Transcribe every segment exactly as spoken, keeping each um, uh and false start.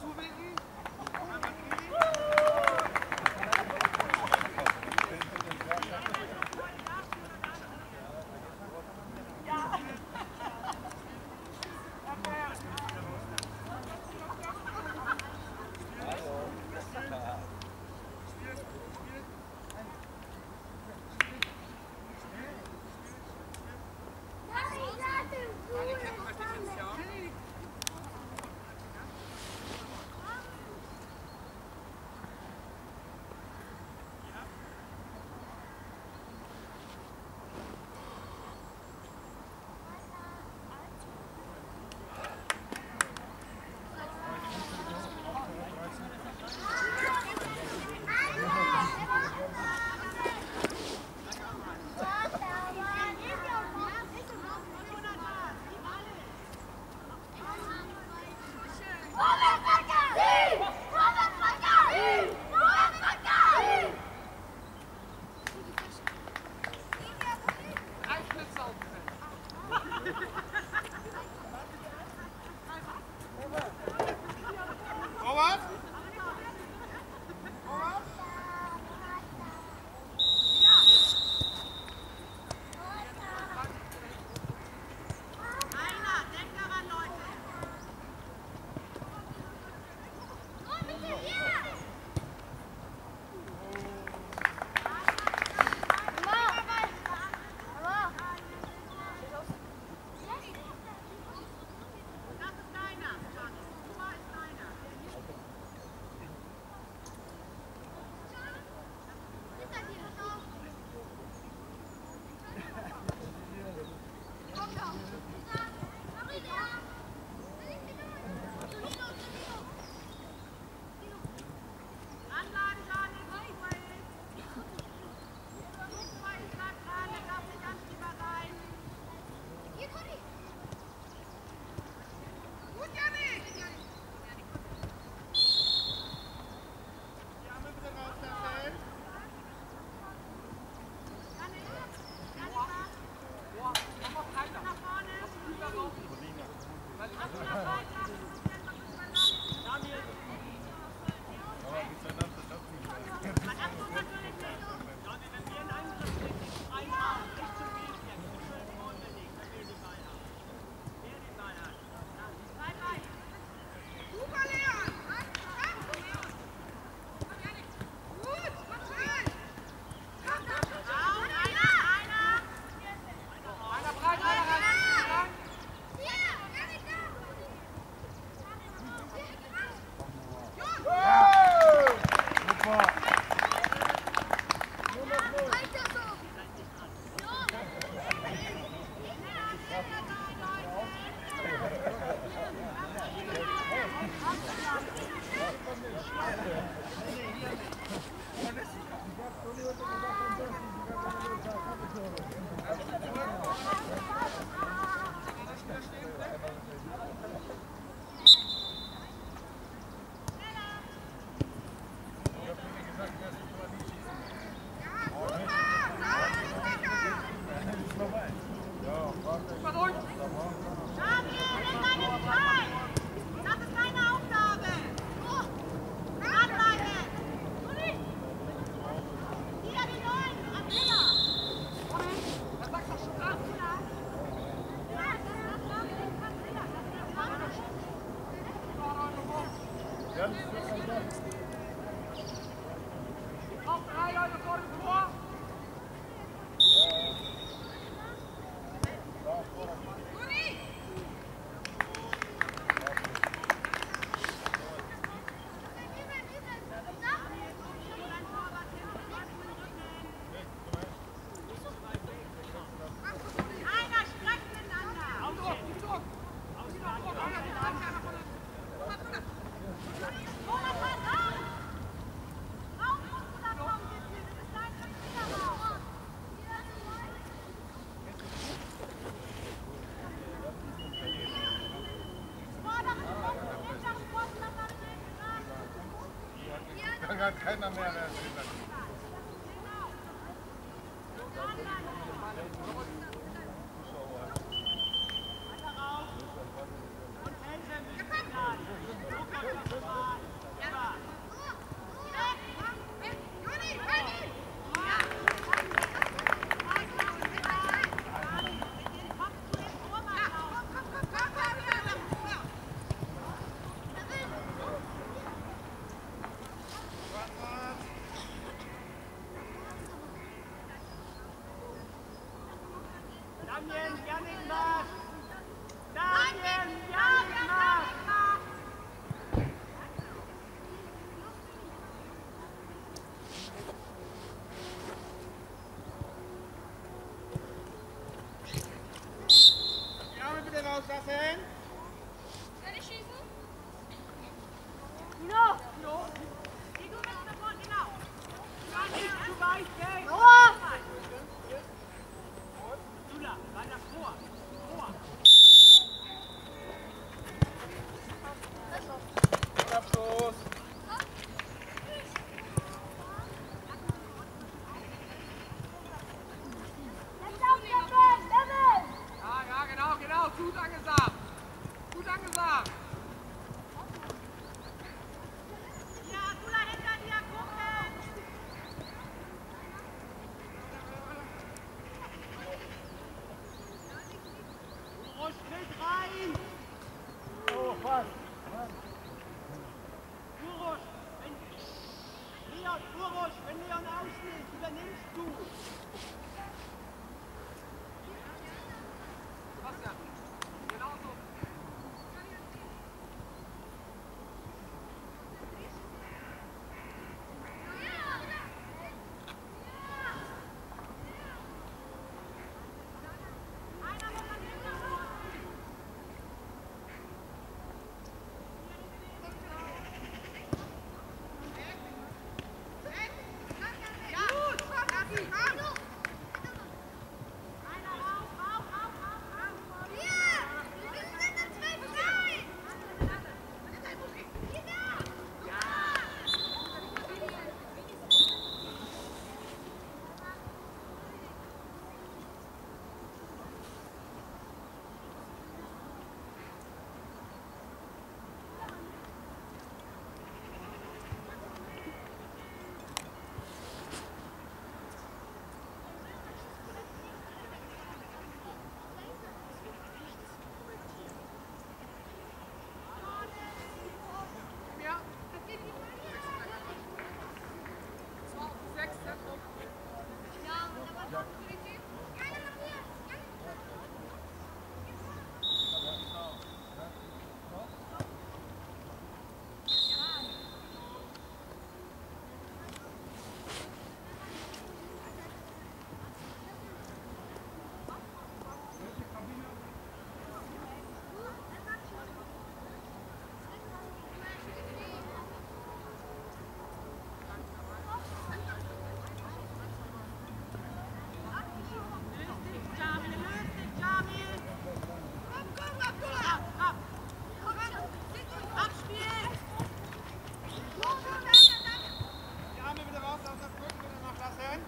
Da hat keiner mehr. Und Hände mit. rauslassen. Soll ich schießen? Genau. No. Geh du mit nach vorne, genau. Gar nicht zu weit weg. Noah! Jula, weiter vor. Vor. Abstoß. Ja, ja, genau, genau. Gut angesagt. Gut angesagt. Ja, Kula hinter dir, gucken! Urosch, tritt rein. Oh, fast. Urosch, wenn... Leon, Urosch, wenn Leon ausnimmt, übernimmst du. Sebastian. Genau so. Die Arme wieder raus aus dem Rücken, wieder nachlassen.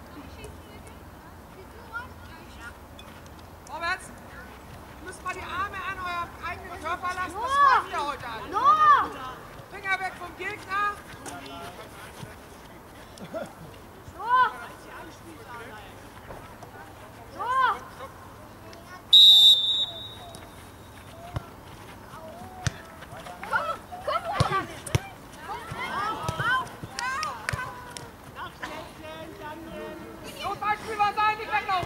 Vorwärts. Ihr müsst mal die Arme an eurem eigenen Körper lassen. Was macht ihr heute alle? Noah! Finger weg vom Gegner. Noah! Noah! Komm, komm, Noah! Nachsetzen, Daniel. Notballspieler sein, nicht weglaufen.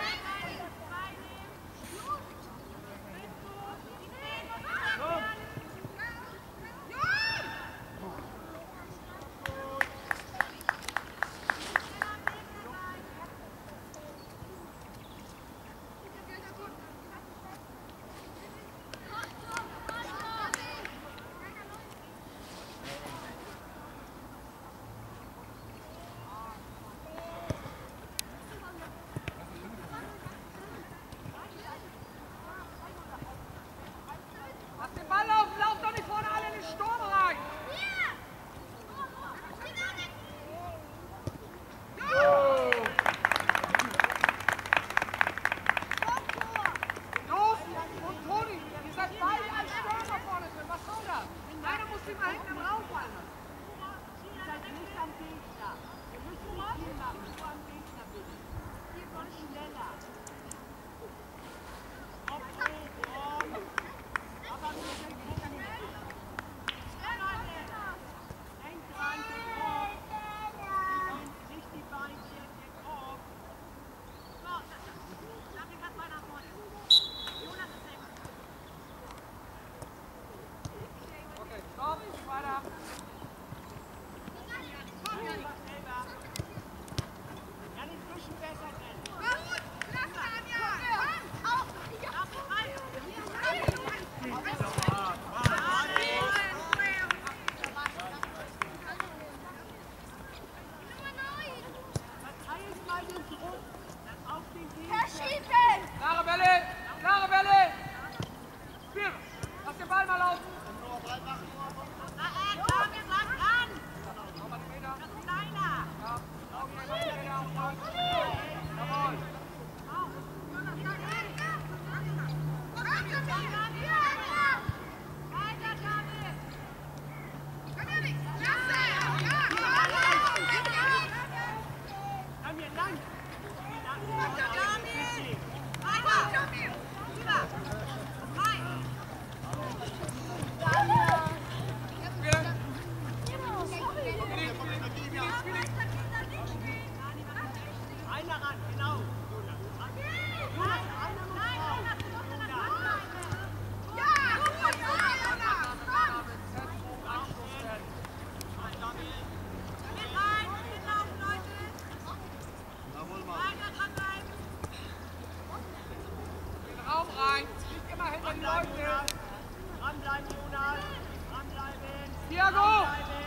hinter die Leute. Dranbleiben, Jonas. Dranbleiben. Thiago! Dranbleiben.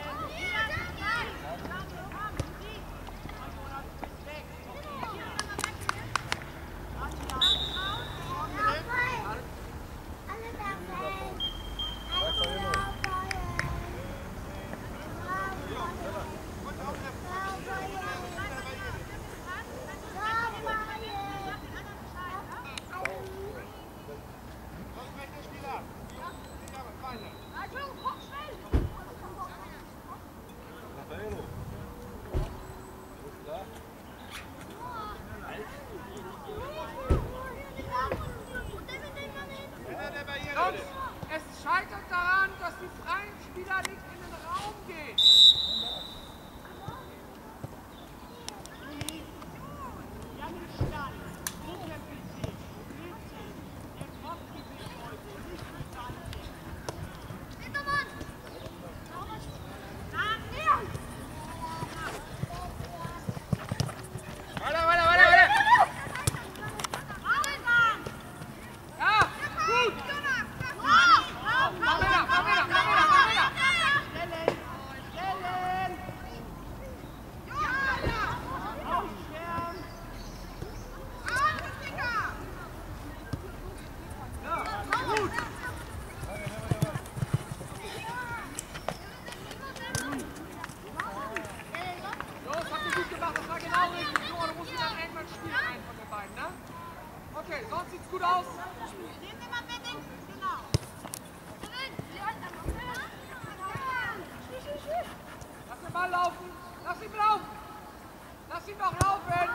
Es scheitert daran, dass die freien Spieler nicht in den Raum gehen. Okay, sonst sieht's gut aus. Nehmen wir mal bitte. Genau. Lass den Ball laufen. Lass ihn laufen. Lass ihn doch laufen.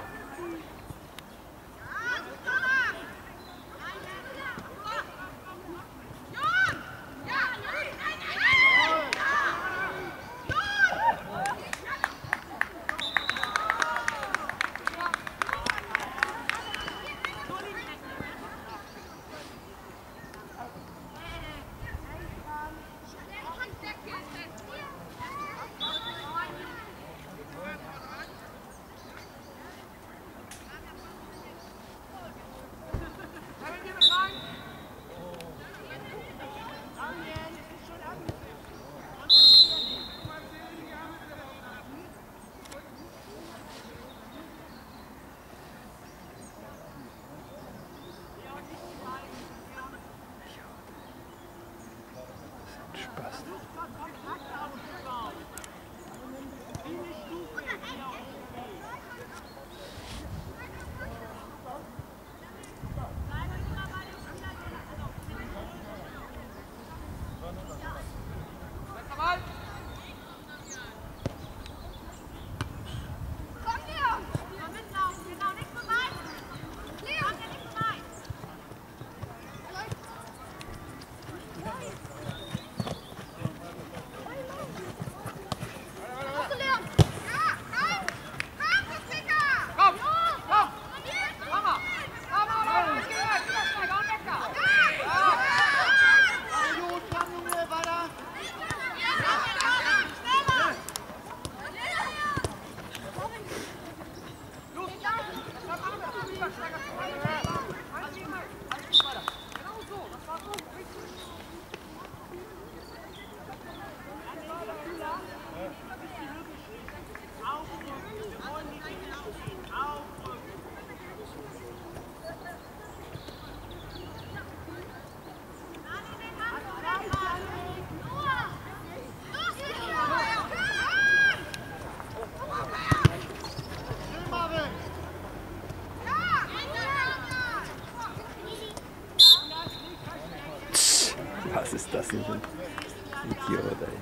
Was ist das denn für ein Idiot, ey?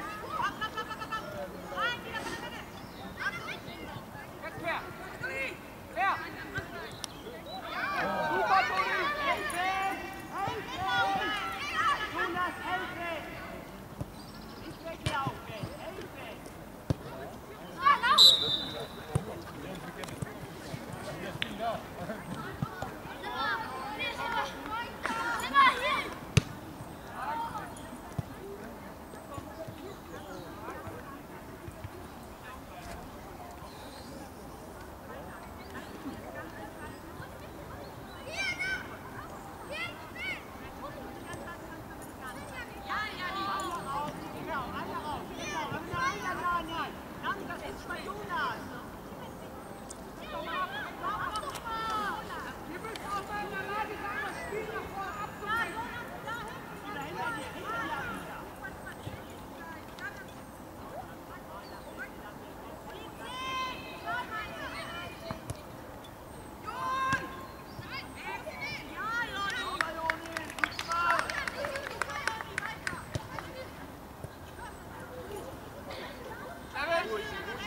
Jetzt her.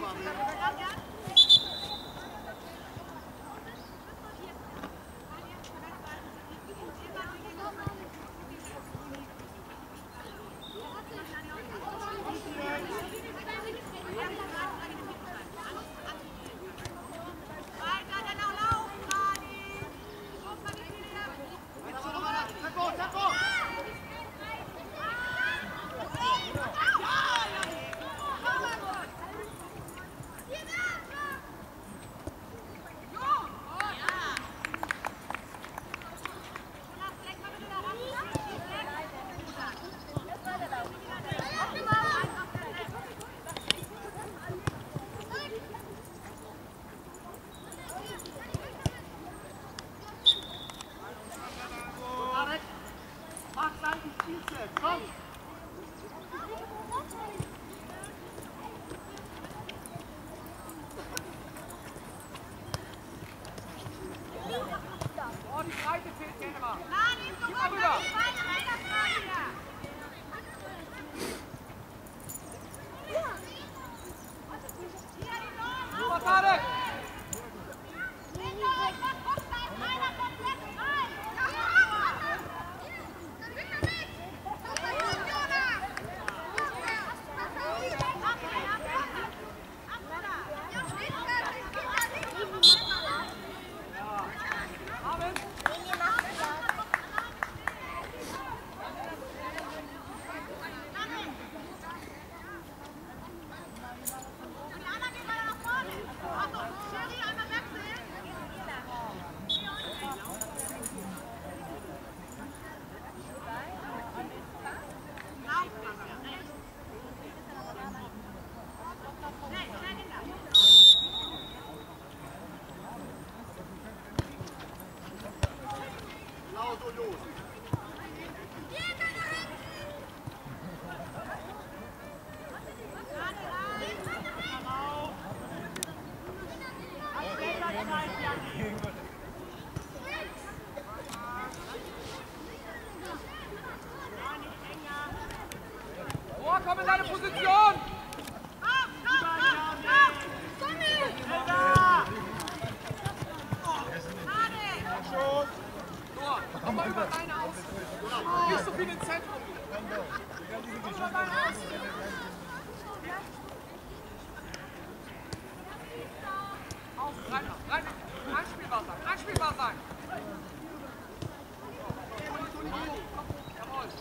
Oh, die Breite fehlt gerne mal. Nein, nicht so Gib mal rüber. Super, Tarek. Oh, komm in deine Position! Komm mal über deine Außen. Nicht so viel ins Zentrum. Komm über deine Außen. Auf, rein, rein. Anspielbar sein, anspielbar sein. Jawohl.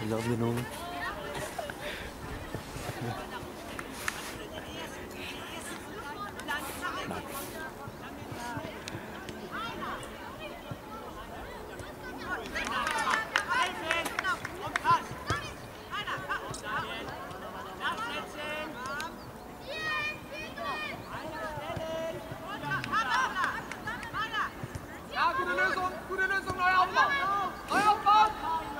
Spiel aufgenommen. Ja, gute Lösung, gute Lösung, neuer Aufbau. Neuer Aufbau.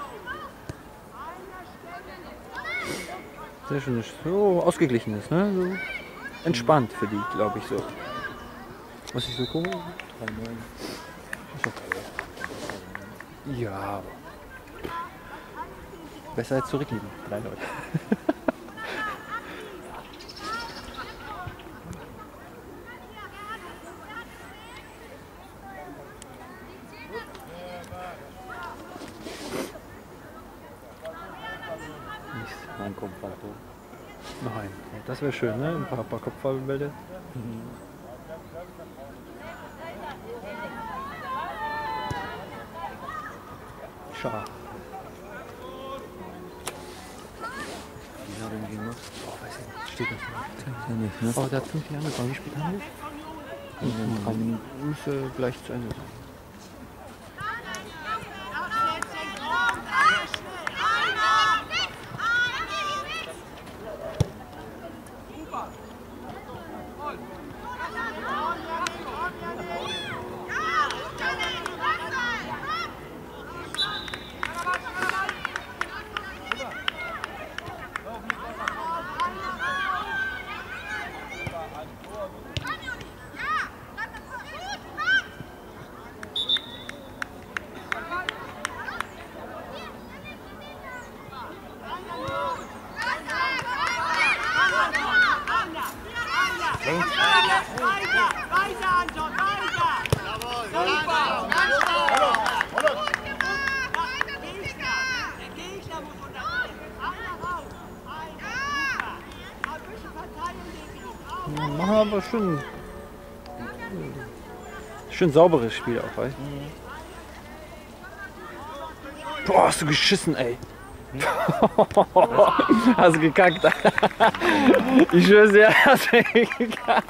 Sehr schön, so ausgeglichen ist, ne? So entspannt für die, glaube ich, so. Was ich so gucke? drei neun. Ist okay. Ja, aber besser als zurückliegen. drei neun. Ein Kopfball. Nein, das wäre schön, ne? Ein paar, paar Kopfballbälle. Mhm. Schade. Wie hat er denn gemacht? Oh, weiß ich nicht. Steht nicht. Ja, nicht, ne? Oh, der hat fünf Jahre angefangen. Wie spät haben wir? Mhm. Müsste gleich zu Ende sein. Weiter, weiter, Anton, weiter! Super! Ganz toll! Der Gegner, der Gegner muss unterbrechen. Einer raus! Einer! Super! Ein bisschen verteidigen, Ja, machen aber schon schön sauberes Spiel auch, weißt du? Boah, hast du geschissen, ey! Hast du gekackt? Ich schwör's dir, hast du gekackt.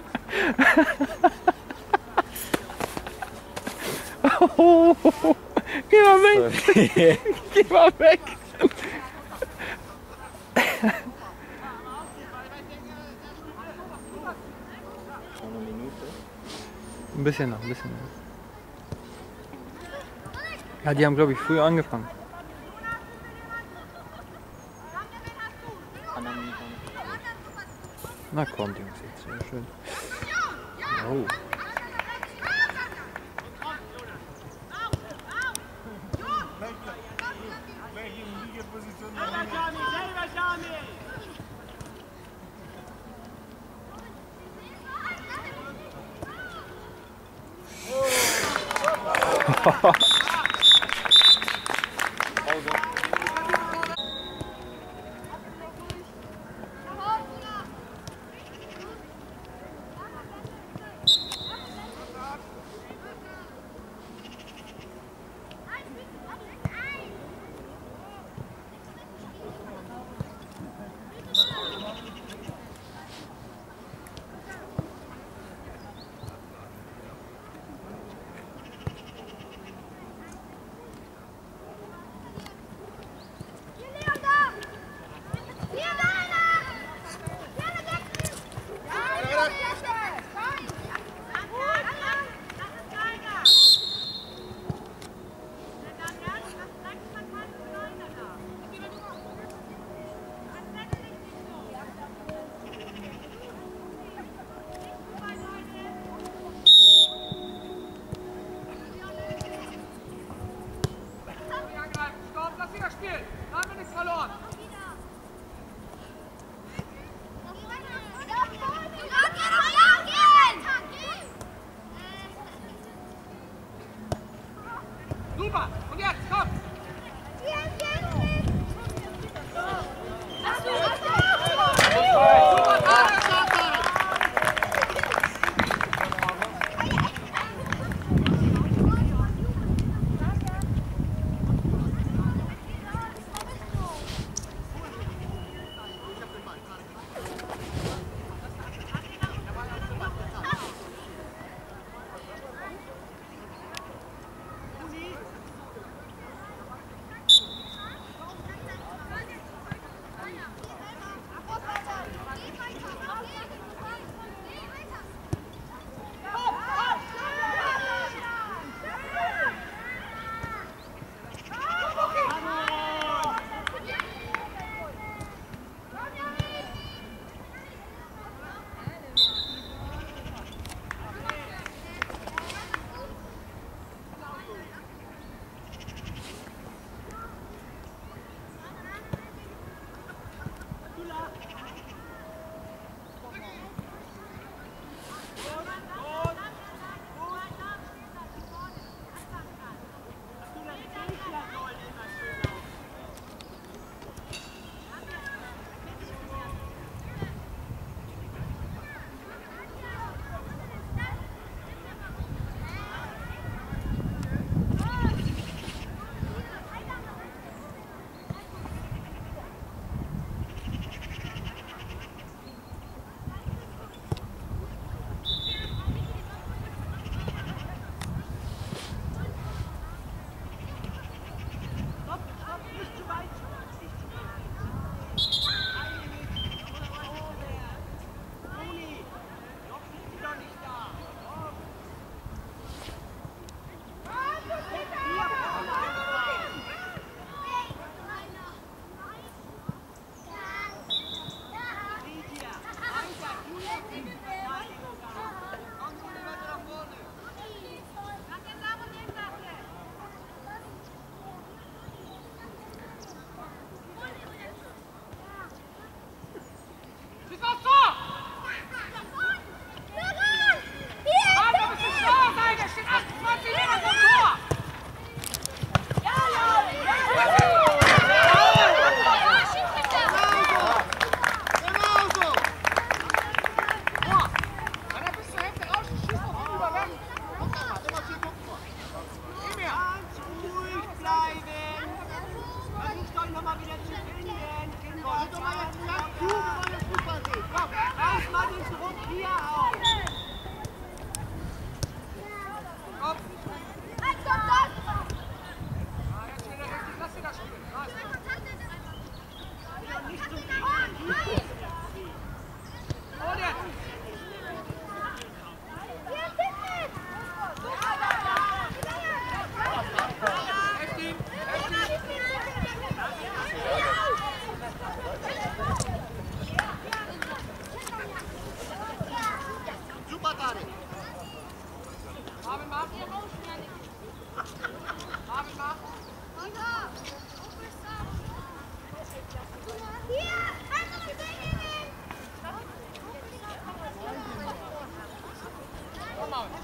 Geh mal weg! Geh mal weg! Ein bisschen noch, ein bisschen noch. Ja, die haben, glaube ich, früher angefangen. Na kommt, Jungs, jetzt sehr schön. Oh.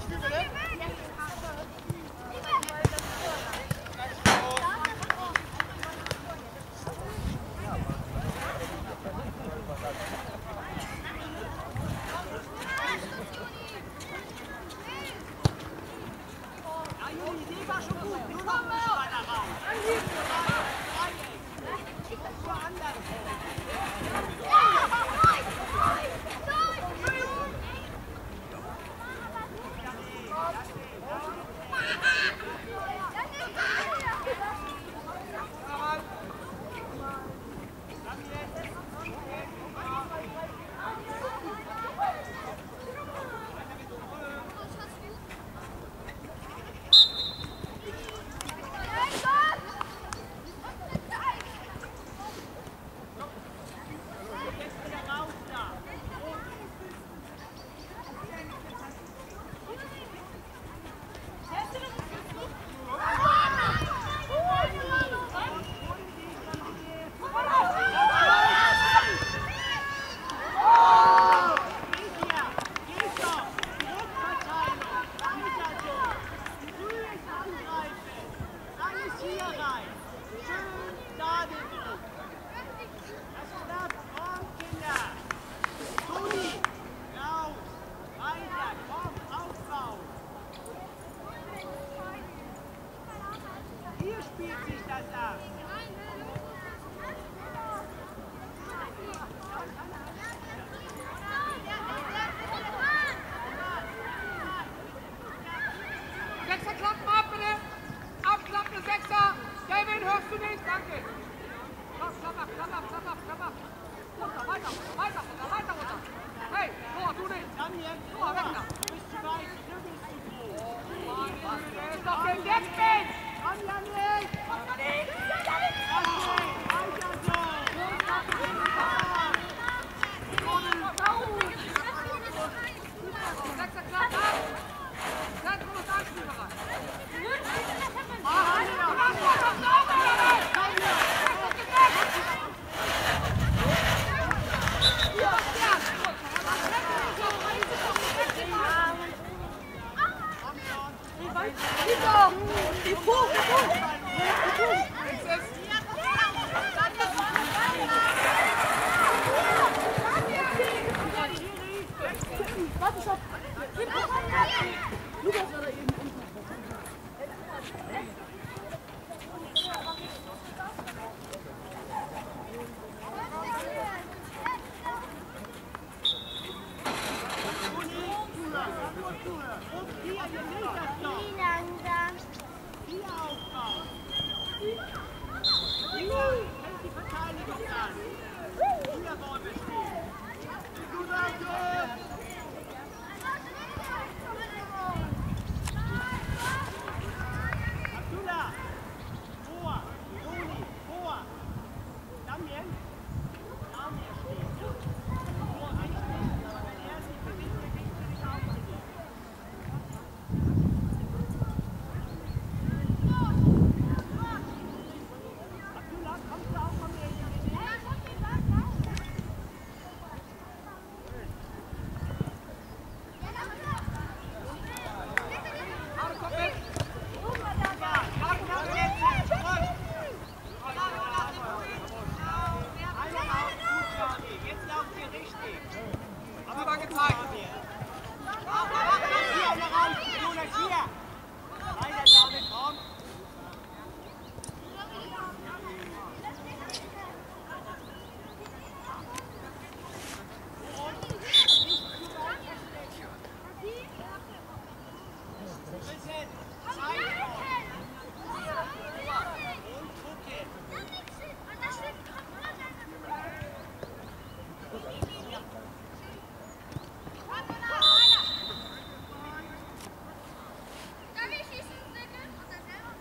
Darf ich schießen, bitte?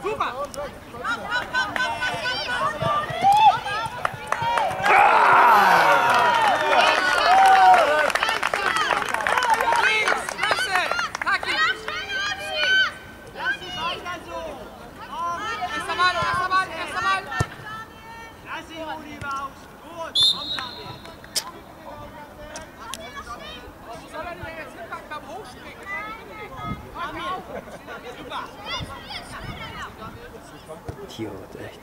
Super! Idiot, echt.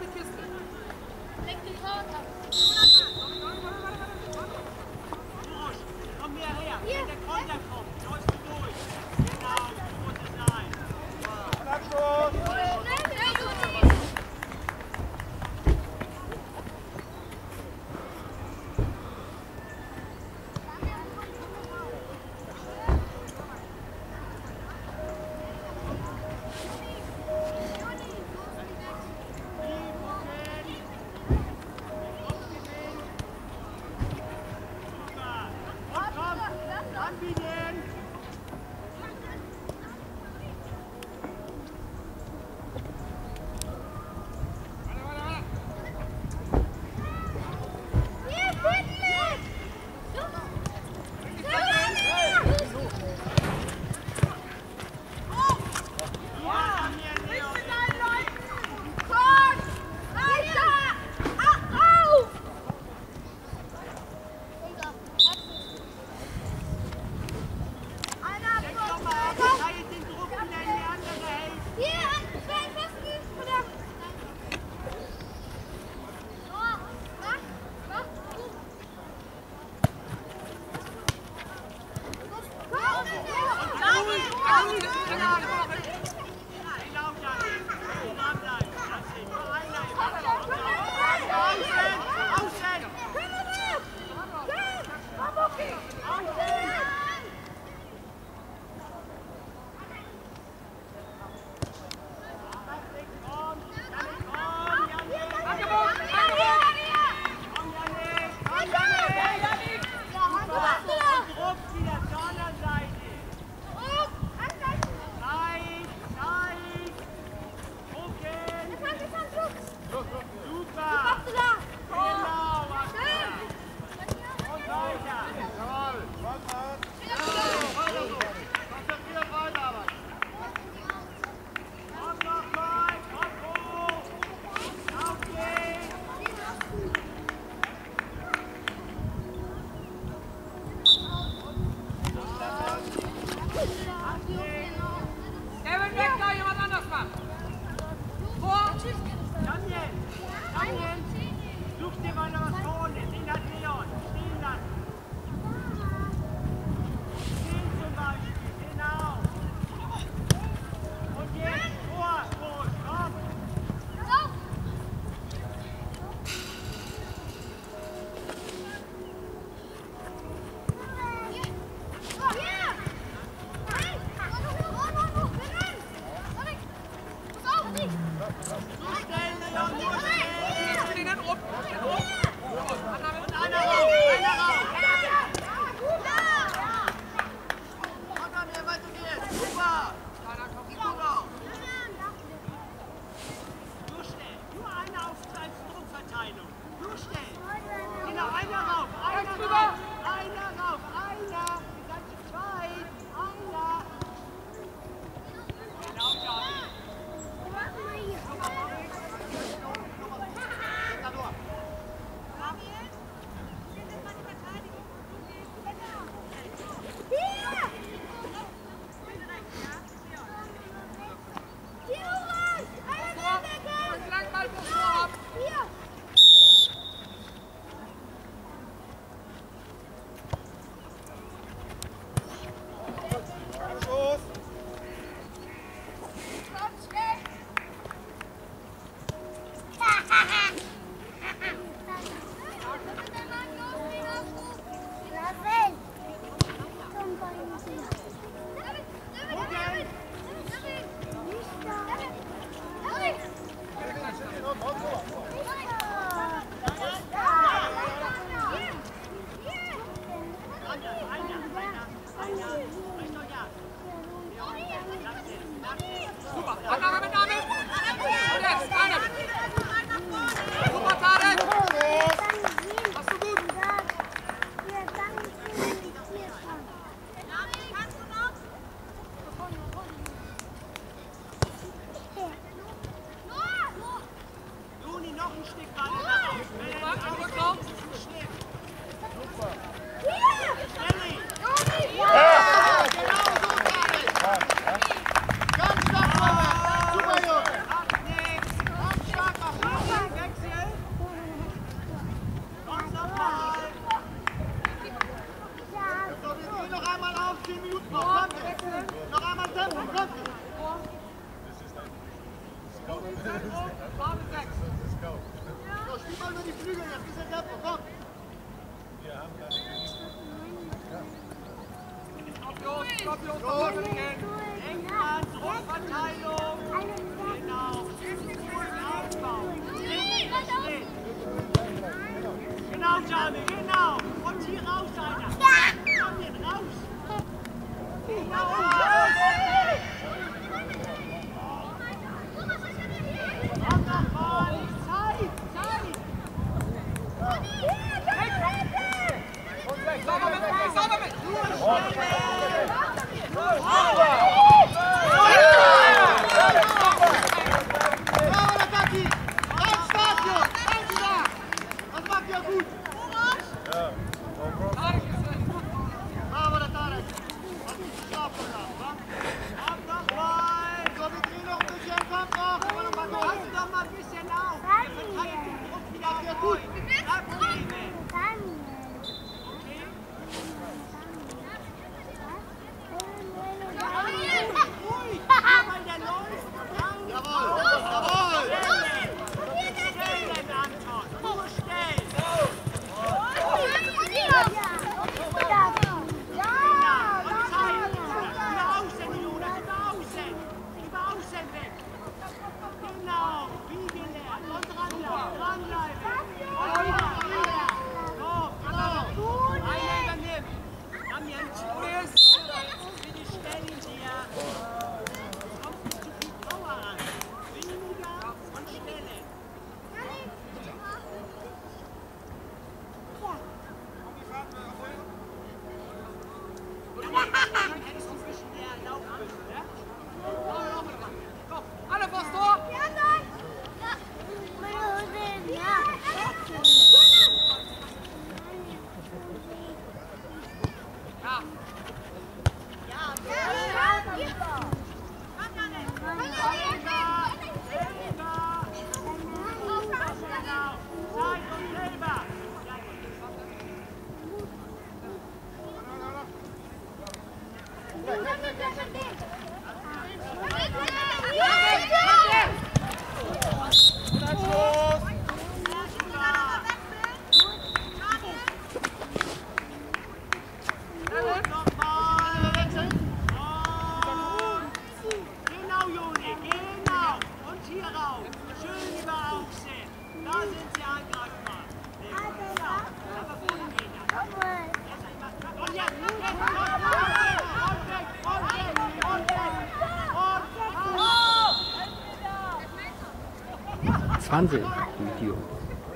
die Kiste. Komm mehr her, wenn der Konter kommt, läufst du durch. Genau, so muss es sein. Abstoß! Kevin, weg da, jemand anders macht. Vor. Daniel, Daniel, such dir mal was vorne, den hat Leon, stehen lassen. Den zum Beispiel, genau. Und jetzt vor, vor, stopp. So, spiel mal über die Flügel, jetzt bisschen Tempo, komm. Los, stopp, los, stopp, los, England, Druckverteilung. Genau. Aufbau. Genau, Jamie, genau. Und hier raus, einer. Komm hier raus. Genau. Komm noch mal. Zeit, Zeit. Sauber mit, sauber mit! Bravo, Taki! Ganz stark, Jungs! Ganz stark! Das macht ja gut! Bravo, der Tarek! Hat gut geschlafen gehabt, wa? Komm noch mal. So, wir drehen noch ein bisschen, kommt noch! Können wir noch mal Pass durch! doch mal ein bisschen auf. Wir verteilen den Druck wieder auf Ja, gut. euch. Abnehmen. Ruhig. Aber der läuft. Jawohl! Jawohl! Stellen, Anton. Nur stellen. Und Zeit. Über außen, Jonas. Über außen. Über außen weg. Genau. Wie gelernt. Und dranbleiben. Dranbleiben. Und wieder. Wieder. So. Genau. Einer übernimmt. Damian. Bitte stellen hier. Es kommt nicht zu viel Power an. Weniger und stellen. Hättest du zwischen der Laufbüschel, ne? Komm, alle vors Tor! Ja, Zeit und selber. Genau, Juni, genau. Und hier rauf. Schön über Außen. Da sind sie angreifbar. Aber vorne wieder. Und jetzt, und weg, und weg, und weg, und weg, und weg. zwanzig, du Idiot.